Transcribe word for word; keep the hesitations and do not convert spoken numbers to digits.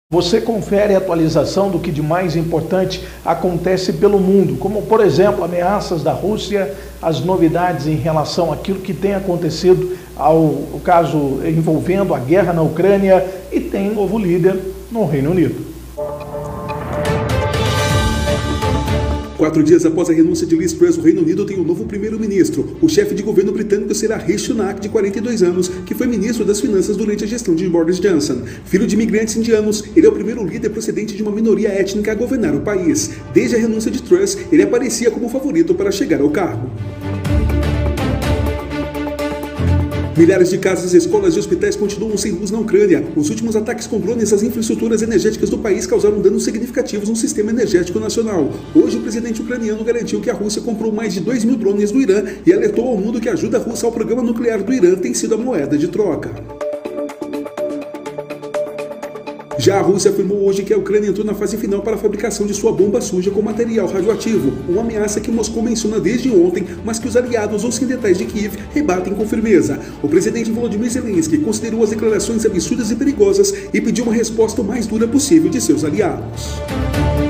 Você confere a atualização do que de mais importante acontece pelo mundo, como, por exemplo, ameaças da Rússia, as novidades em relação àquilo que tem acontecido, ao, ao caso envolvendo a guerra na Ucrânia, e tem um novo líder no Reino Unido. Quatro dias após a renúncia de Liz Truss, o Reino Unido tem um novo primeiro-ministro. O chefe de governo britânico será Rishi Sunak, de quarenta e dois anos, que foi ministro das Finanças durante a gestão de Boris Johnson. Filho de imigrantes indianos, ele é o primeiro líder procedente de uma minoria étnica a governar o país. Desde a renúncia de Truss, ele aparecia como favorito para chegar ao cargo. Milhares de casas, escolas e hospitais continuam sem luz na Ucrânia. Os últimos ataques com drones às infraestruturas energéticas do país causaram danos significativos no sistema energético nacional. Hoje, o presidente ucraniano garantiu que a Rússia comprou mais de dois mil drones do Irã e alertou ao mundo que a ajuda russa ao programa nuclear do Irã tem sido a moeda de troca. Já a Rússia afirmou hoje que a Ucrânia entrou na fase final para a fabricação de sua bomba suja com material radioativo, uma ameaça que Moscou menciona desde ontem, mas que os aliados ocidentais de Kiev rebatem com firmeza. O presidente Volodymyr Zelensky considerou as declarações absurdas e perigosas e pediu uma resposta o mais dura possível de seus aliados.